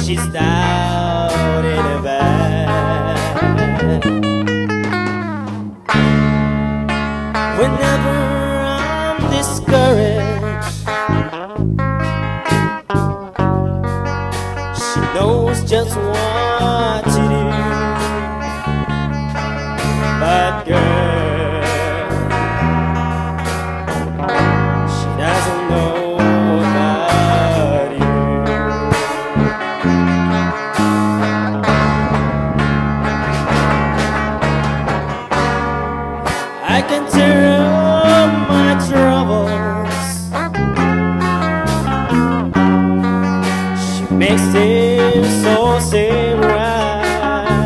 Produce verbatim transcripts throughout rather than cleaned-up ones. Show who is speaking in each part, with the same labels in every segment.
Speaker 1: she's down in her bed. Whenever I'm discouraged, she knows just what to do. But girl, she doesn't know about you. I can tear up my troubles, she makes it so seem right.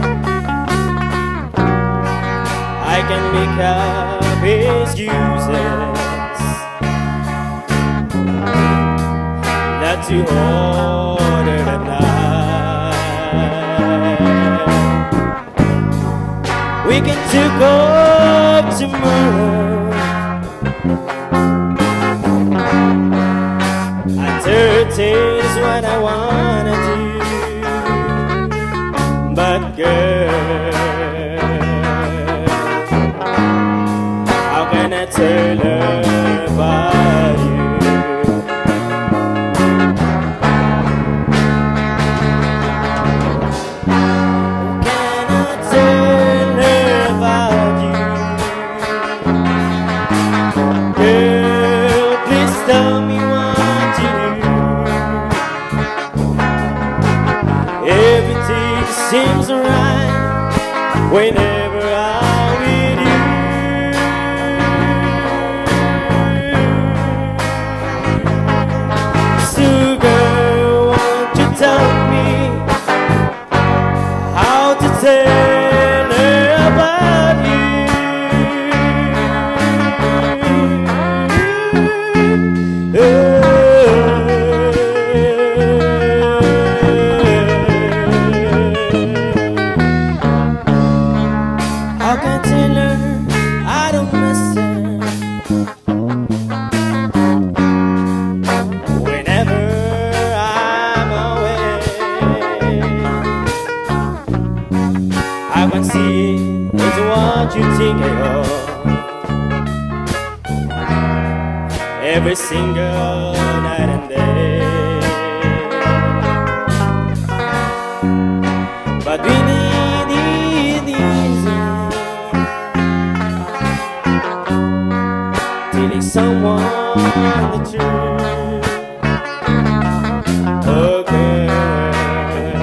Speaker 1: I can make up excuses not to hold her tonight. We can take up tomorrow at thirteen is what I wanna do. But girl, how can I tell her about you? Can I tell her about you? Girl, please tell me what to do. Everything seems right whenever I'm with you. So girl, won't you tell me how to tell her about you? How can I tell her I don't miss her whenever I'm away? I can see it's what you think of every single night and day. But we need it easy, telling someone the truth. Oh girl,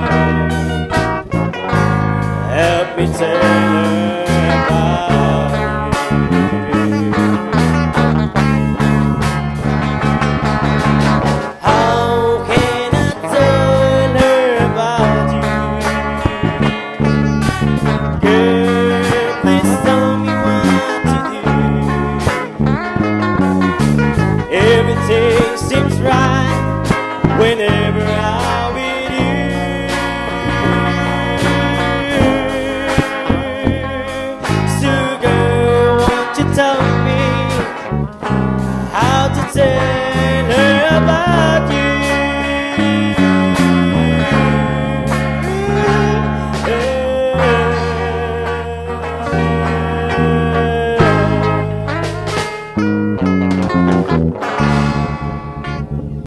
Speaker 1: help me tell her about you. How can I tell her about you? Girl, please tell me what to do. Everything seems right whenever I'm with you. So girl, won't you tell me how to tell her about you? Yeah.